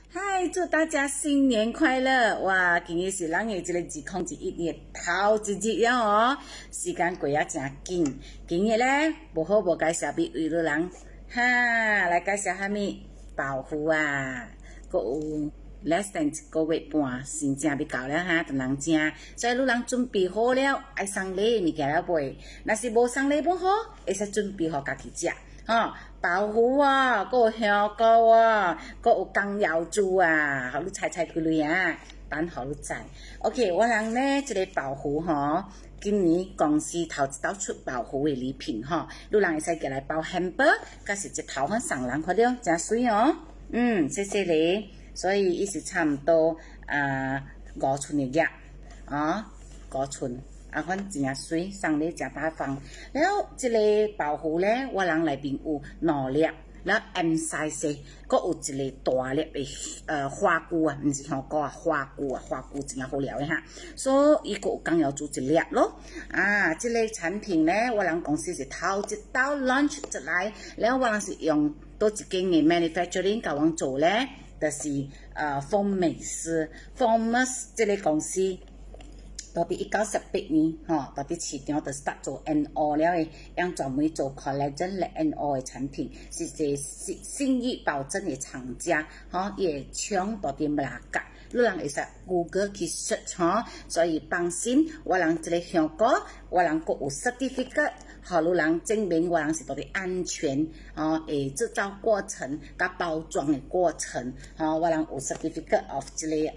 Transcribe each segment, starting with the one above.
嗨，祝大家新年快乐！哇，今日是咱的这个2021年头一日了哦，时间过啊真紧。今日咧，无好无介绍俾为了人，哈，来介绍虾米保护啊，佮有 less than 一个月半，新正要到了哈，等人正，所以路人准备好了，爱送礼物件了买。若是无送礼物好，会使准备好家己食。吼，豆腐啊，佮有香菇啊，佮有江瑶珠啊，互你猜猜几类啊？等互你知。OK， 我人呢，这个豆腐吼，今年公司头一道出豆腐的礼品吼，你人会使过来包汉堡，甲是一头份送人，看到真水哦。谢谢你。所以伊是差不多5寸的叶啊，5寸。款真水，送礼真大方。然后这个豆腐咧，我人内面有2粒，然后 M size， 佮有一个大粒的花菇啊，毋是香菇啊，花菇真好料的哈。所以伊佮有江瑶珠1粒咯。这个产品咧，我人公司是头一道 launch 出来，然后我人是用多一间嘅 manufacturing 甲阮做咧，就是丰美斯 Formus 这个公司。到伫1918年，到伫市场就 start 做 NO 了的，用专门做 collagen และ NO 的产品，是一个信誉保证的厂家，也抢到伫马拉甲，你人会使 Google 去 search 所以放心，我人这个香菇，我人佮有 certificate， 互你人证明我人是到底安全，制造过程甲包装的过程，我人有 certificate of 这个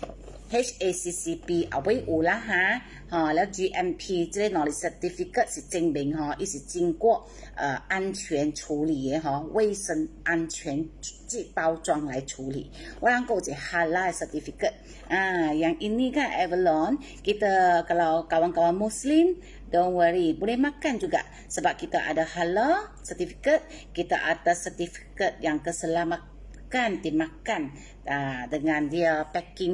HACCP 后尾有啦哈，了 GMP 这个2粒 certificate 是证明伊是经过安全处理的卫生安全包装来处理。我人有一个 halal certificate yang ini kan Avalon kita kalau kawan-kawan Muslim don't worry boleh makan juga sebab kita ada halal certificate, kita ada certificate yang keselamatan dimakan dengan dia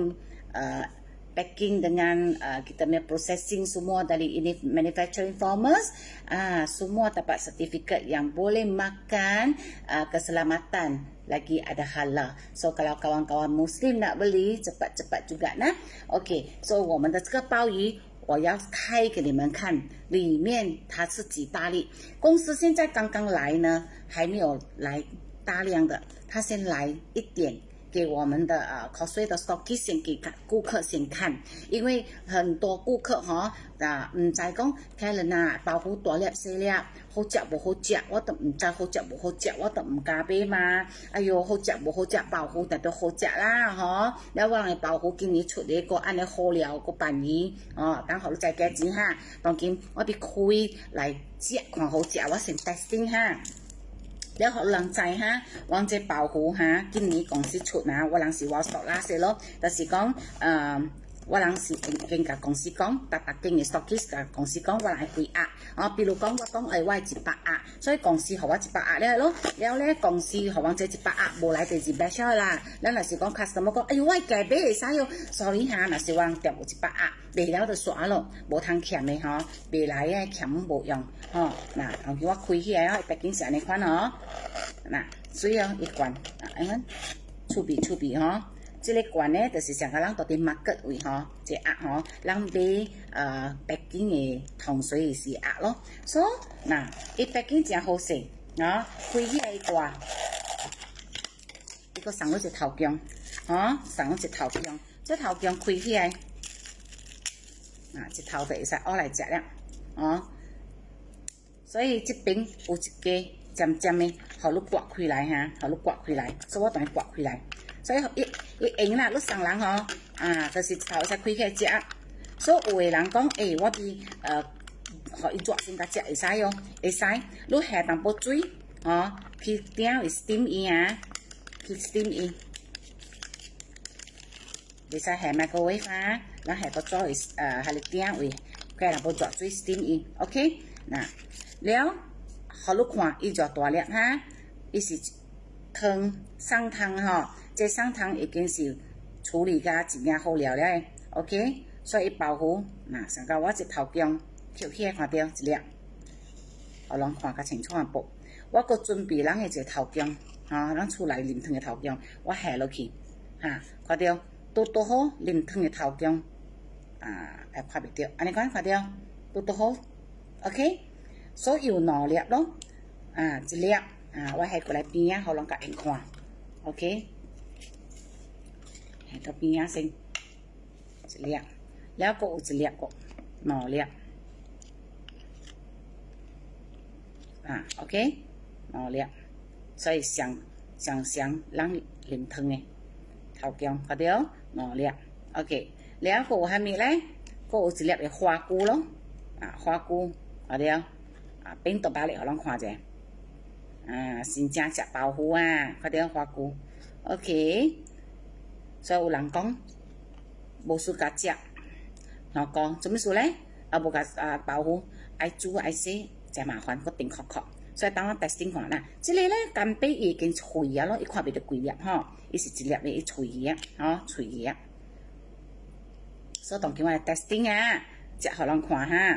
packing dengan kita punya processing semua dari ini manufacturing farmers semua dapat sertifikat yang boleh makan keselamatan lagi ada halal. So kalau kawan-kawan Muslim nak beli cepat-cepat juga nah. OK， so 我们的这个鲍鱼我要开给你们看，里面它是几大粒。公司现在刚刚来呢，还没有来大量的，他先来一点。给我们的cosplay 的 stockist 先给顾客先看，因为很多顾客唔知讲睇人豆腐大粒细粒，好食无好食，我都唔知好食无好食，我都唔加买嘛。哎哟，好食无好食，豆腐但都好食啦，了我人豆腐今年出嚟个安尼好料个便宜，等好你再加钱哈。当今我别开来食看好食，我先 testing 哈。了，互人知哈，阮这豆腐哈，今年公司出我人是我stock那些咯，就是讲我人是跟甲公司讲，逐间嘅 stockist 甲公司讲，我人会几鸭，比如讲我讲我100鸭，所以公司互我100鸭了咯，了咧公司互阮这100鸭无来第二 batch 啦，咱若是讲 customer 讲，哎哟，我加买会使哟 ，sorry 哈，若是我人店有100鸭，卖了就煞咯，无通欠的卖来诶欠无用，后期我开起来毕竟是安尼款水一罐，安尼趣味这个罐呢，就是像个人到底 market 位这鸭人买北京的糖水是鸭咯，所以伊北京真好势开起来一罐，伊个送我一头姜送我一头姜，这头姜开起来一头就会使挖来食了所以这边有一个尖尖的，互你刮开来互你刮开来，所以我当伊刮开来。所以伊用啦，你送人就是头会使开起来食。所以有的人讲，我比互伊热先甲食会使哦，会使。你下淡薄水去鼎位 steam 伊去 steam 伊，会使下 microwave 咱下个做位下个鼎位，加淡薄热水 steam 伊 ，OK 了，互你看伊偌大粒伊是汤送汤这送汤已经是处理甲真正好料了，OK， 所以豆腐上到我一头姜捡起来看到1粒，互人看较清楚薄。我搁准备咱的一个头姜咱厝内淋汤的头姜，我下落去哈，看到拄好淋汤的头姜还看袂到，安尼看到拄好 ，OK， 所有两粒咯，一粒我下过来边仔，互人甲因看 ，OK， 下到边仔先，一粒，了佫有一粒个两粒，OK， 两粒，所以上咱淋汤的头姜，看到两粒 ，OK， 了佫有虾米咧？佫有一粒的花菇咯，花菇，看到变大包咧，互咱看者，新正食包糊看到花菇 ，OK， 所以有人讲无事甲食，老公做咩事咧？无甲包糊爱煮爱洗，真麻烦，佫甜壳壳。所以当我 testing 看啦，即个咧干贝伊已经脆啊咯，伊看袂到几粒吼，伊是一粒的伊脆啊，脆啊。所以当今我 testing 食互人看哈。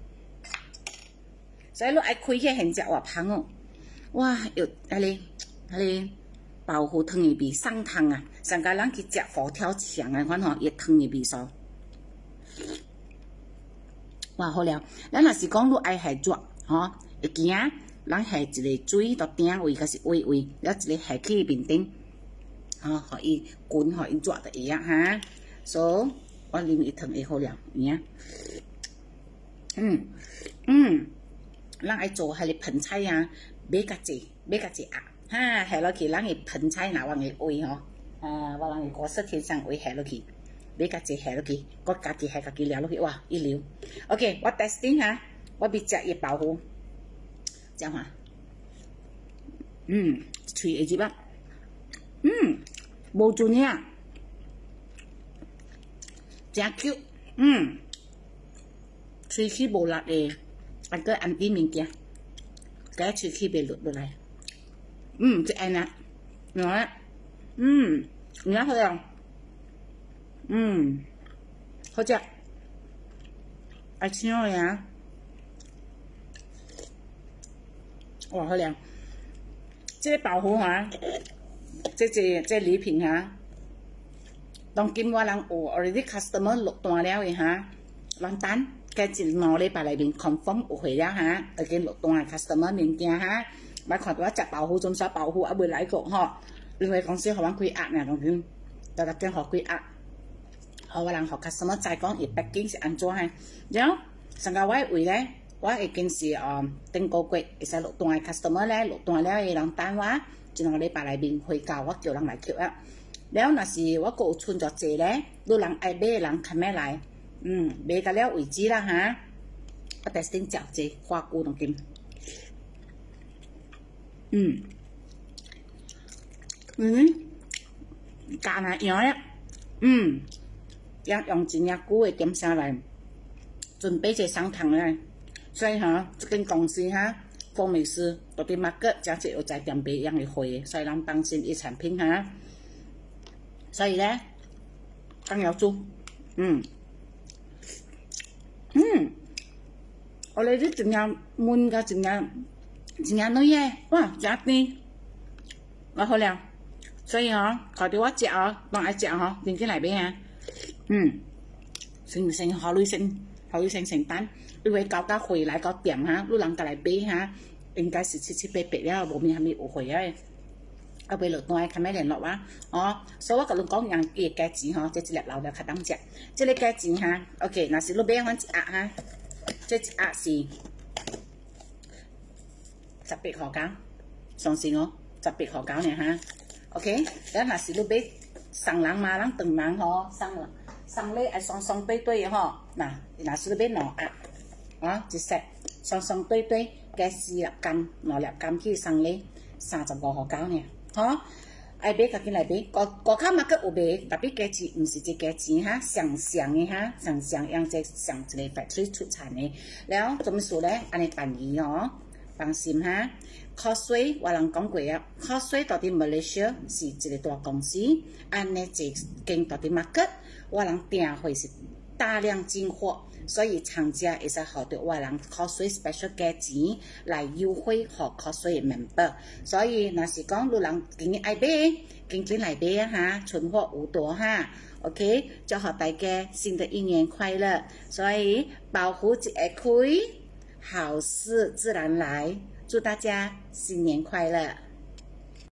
所以你爱开迄现只哇香哦，哇有迄个包糊汤的味送汤上甲咱去食佛跳墙款吼，伊汤的味素，哇好了。咱若是讲你爱下热会惊。咱下一个水到顶位，甲是微，了一个下去面顶，互伊滚，互伊热就会哈。所以我啉伊汤会好了，咱爱做迄个盆菜买较济鸭下落去，咱的盆菜若往个煨我人个锅贴上煨下落去，买较济下落去，我家己下家己撩落去，哇一流。OK， 我 testing 我要食伊包糊。这样哈，脆会入啊，无准呀，真 Q， 喙齿无辣的，个安啲物件，个喙齿袂落落来，即安啦，你好呀，好食，爱吃我呀。哇，好凉！这个包糊这礼品当今我人有 already customer 落单了的人等加一2礼拜内面 confirm 有回了已经落单的 customer 物件莫看到我食包糊，总算包糊未来过另外公司互阮开压呢，当今大家互开压，互我人互 customer 知讲伊 packing 是安怎然后上个我的位咧。我已经是顶个月会使落单的 customer 咧，落单了的人等我1-2礼拜内面回到，我叫人来扣了若是我佫有剩着济咧，你人爱买的人看咩来？买到了为止啦我testing 食济花菇当今，加那样咧，用真正久的点心来准备这送汤咧。所以这间公司风美斯到底market真是有在店别样的货，所以咱放心伊产品所以咧，刚要煮，我哋啲真正燜甲真正女嘅，哇，真甜，我好了。所以看到我食当爱食认真来买先考虑先承担。因为交到回来到店你人家来买应该是788了，无免虾米有回啊。买落单看咩联络所以我甲恁讲，人伊价钱这一粒老了较当食，这个价钱OK， 若是你买阮一盒这一盒是18块9，相信18块9呢OK， 咱若是你买送人嘛，咱长人送礼爱双双对的若是你买2盒。一 set 双对加4粒柑，2粒柑去送礼，35块9呢。爱买赶紧来买，高卡嘛佫有卖，特别价钱毋是这价钱上的上样这上一个 factory 出产的。了做咩事咧？安尼办伊放心Causeway 我人讲过Causeway 到底 Malaysia 是一个大公司，安尼一间到底 market 我人订货是大量进货，所以厂家会使学到我人 cosplay special 价钱来优惠和 cosplay member。所以若是讲有人今日爱买，紧来买啊哈，存货无多哈。OK， 祝贺大家新的一年快乐。所以保护节会开，好事自然来。祝大家新年快乐！